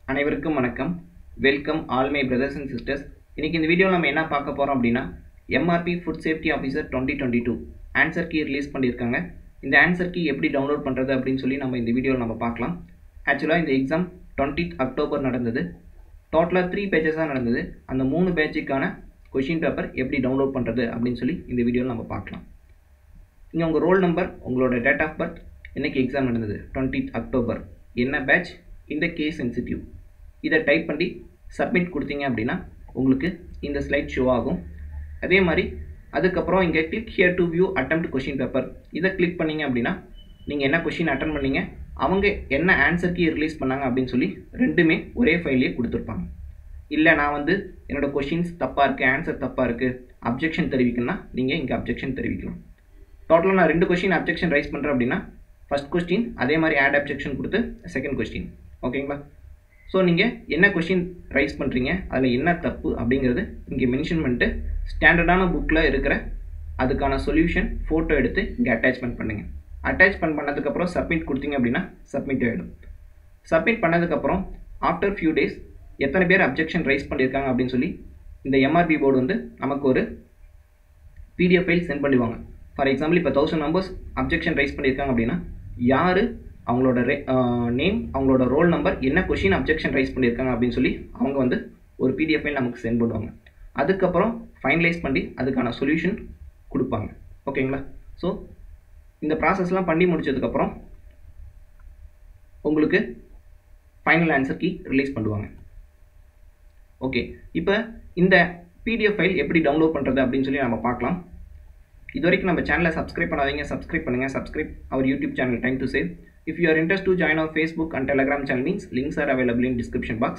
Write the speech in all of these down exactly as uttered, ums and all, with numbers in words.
அனைவருக்கும் வணக்கம். Welcome all my brothers and sisters. இன்னைக்கு இந்த வீடியோவில் நம்ம என்ன பார்க்க போகிறோம் அப்படின்னா, MRB food safety officer twenty twenty two answer key release பண்ணியிருக்காங்க. இந்த ஆன்சர் கீ எப்படி டவுன்லோட் பண்ணுறது அப்படின்னு சொல்லி நம்ம இந்த வீடியோவில் நம்ம பார்க்கலாம். ஆக்சுவலாக இந்த எக்ஸாம் டுவெண்ட்டித் அக்டோபர் நடந்தது. டோட்டலாக த்ரீ பேஜஸாக நடந்தது. அந்த மூணு பேஜுக்கான கொஷின் பேப்பர் எப்படி டவுன்லோட் பண்ணுறது அப்படின்னு சொல்லி இந்த வீடியோவில் நம்ம பார்க்கலாம். இங்கே உங்கள் ரோல் நம்பர், உங்களோட டேட் ஆஃப் பர்த், இன்றைக்கி எக்ஸாம் நடந்தது டுவெண்ட்டித் அக்டோபர், என்ன பேட்ச், இந்த கேஸ் சென்சிட்டிவ், இதை டைப் பண்ணி சப்மிட் கொடுத்தீங்க அப்படின்னா உங்களுக்கு இந்த ஸ்லைட் ஷோ ஆகும். அதே மாதிரி அதுக்கப்புறம் இங்கே click here to view attempt question paper, இதை கிளிக் பண்ணிங்க அப்படின்னா நீங்கள் என்ன கொஷின் அட்டன் பண்ணீங்க, அவங்க என்ன ஆன்சர் கீ ரிலீஸ் பண்ணாங்க அப்படின்னு சொல்லி ரெண்டுமே ஒரே ஃபைல்லே கொடுத்துருப்பாங்க. இல்லை நான் வந்து என்னோடய கொஷின்ஸ் தப்பாக இருக்குது, ஆன்சர் தப்பாக இருக்குது, அப்ஜெக்ஷன் தெரிவிக்கணும்னா நீங்கள் இங்கே அப்ஜெக்ஷன் தெரிவிக்கலாம். டோட்டலாக நான் ரெண்டு கொஷின் அப்ஜெக்ஷன் ரைஸ் பண்ணுறேன் அப்படின்னா ஃபஸ்ட் கொஸ்டின் அதே மாதிரி ஆட் அப்ஜெக்ஷன் கொடுத்து செகண்ட் கொஸ்டின், ஓகேங்களா? ஸோ நீங்கள் என்ன கொஷின் ரைஸ் பண்ணுறீங்க, அதில் என்ன தப்பு அப்படிங்கிறது இங்கே மென்ஷன் பண்ணிட்டு ஸ்டாண்டர்டான புக்கில் இருக்கிற அதுக்கான சொல்யூஷன் ஃபோட்டோ எடுத்து இங்கே அட்டாச்மெண்ட் பண்ணுங்கள். அட்டாச்மெண்ட் பண்ணதுக்கப்புறம் சப்மிட் கொடுத்தீங்க அப்படின்னா சப்மிட் ஆகிடும். சப்மிட் பண்ணதுக்கப்புறம் ஆஃப்டர் ஃபியூ டேஸ் எத்தனை பேர் அப்ஜெக்ஷன் ரைஸ் பண்ணியிருக்காங்க அப்படின்னு சொல்லி இந்த எம்ஆர்பி போர்டு வந்து நமக்கு ஒரு பிடிஎஃப் ஃபைல் சென்ட் பண்ணுவாங்க. ஃபார் எக்ஸாம்பிள் இப்போ தௌசண்ட் மெம்பர்ஸ் அப்ஜெக்ஷன் ரைஸ் பண்ணியிருக்காங்க அப்படின்னா யார், அவங்களோட ரே நேம், அவங்களோட ரோல் நம்பர், என்ன கொஷின் அப்ஜெக்ஷன் ரைஸ் பண்ணியிருக்காங்க அப்படின்னு சொல்லி அவங்க வந்து ஒரு பிடிஎஃப் ஃபைல் நமக்கு சென்ட் பண்ணுவாங்க. அதுக்கப்புறம் ஃபைனலைஸ் பண்ணி அதுக்கான சொல்யூஷன் கொடுப்பாங்க, ஓகேங்களா? ஸோ இந்த ப்ராசஸ்லாம் பண்ணி முடிச்சதுக்கப்புறம் உங்களுக்கு ஃபைனல் ஆன்சர் கீ ரிலீஸ் பண்ணுவாங்க. ஓகே, இப்போ இந்த பிடிஎஃப் ஃபைல் எப்படி டவுன்லோட் பண்ணுறது அப்படின்னு சொல்லி நம்ம பார்க்கலாம். இது வரைக்கும் நம்ம சேனலை சப்ஸ்கிரைப் பண்ணாதீங்க, சப்ஸ்கிரைப் பண்ணுங்கள். Subscribe our YouTube channel time to save. If you are interested to join our Facebook and Telegram channel means links are available in description box.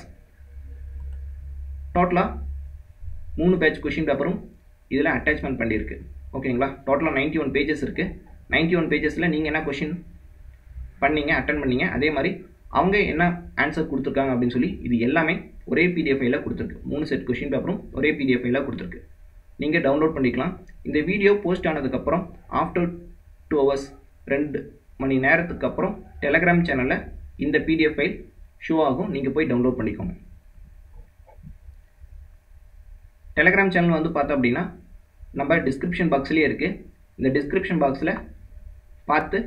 டோட்டலாக மூணு பேஜ் கொஷின் பேப்பரும் இதில் அட்டாச்மெண்ட் பண்ணியிருக்கு, ஓகேங்களா? டோட்டலாக நைன்ட்டி ஒன் பேஜஸ் இருக்குது. Ninety one பேஜஸில் நீங்கள் என்ன கொஷின் பண்ணீங்க, அட்டன் பண்ணீங்க, அதே மாதிரி அவங்க என்ன ஆன்சர் கொடுத்துருக்காங்க அப்படின்னு சொல்லி இது எல்லாமே ஒரே பிடிஎஃப் ஃபைலில் கொடுத்துருக்கு. மூணு செட் கொஷின் பேப்பரும் ஒரே பிடிஎஃப் ஃபைலில் கொடுத்துருக்கு. நீங்கள் டவுன்லோட் பண்ணிக்கலாம். இந்த வீடியோ போஸ்ட் ஆனதுக்கப்புறம் ஆஃப்டர் டூ ஹவர்ஸ் ரெண்டு மணி நேரத்துக்கு அப்புறம் டெலகிராம் சேனலில் இந்த பிடிஎஃப் ஃபைல் ஷோ ஆகும். நீங்கள் போய் டவுன்லோட் பண்ணிக்கோங்க. டெலகிராம் சேனல் வந்து பார்த்தோம் அப்படின்னா நம்ம டிஸ்கிரிப்ஷன் பாக்ஸ்லேயே இருக்குது. இந்த டிஸ்கிரிப்ஷன் பாக்ஸில் பார்த்து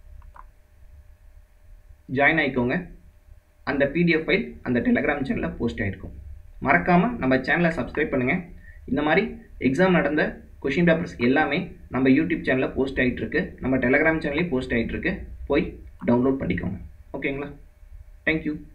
ஜாயின் ஆகிக்கோங்க. அந்த பிடிஎஃப் ஃபைல் அந்த டெலகிராம் சேனலில் போஸ்ட் ஆகிருக்கும். மறக்காமல் நம்ம சேனலை சப்ஸ்கிரைப் பண்ணுங்கள். இந்த மாதிரி எக்ஸாம் நடந்த கொஷின் பேப்பர்ஸ் எல்லாமே நம்ம யூடியூப் சேனலில் போஸ்ட் ஆகிட்டுருக்கு, நம்ம டெலகிராம் சேனல்லையும் போஸ்ட் ஆகிட்டுருக்கு. போய் டவுன்லோட் பண்ணிக்கோங்க, ஓகேங்களா? தேங்க்யூ.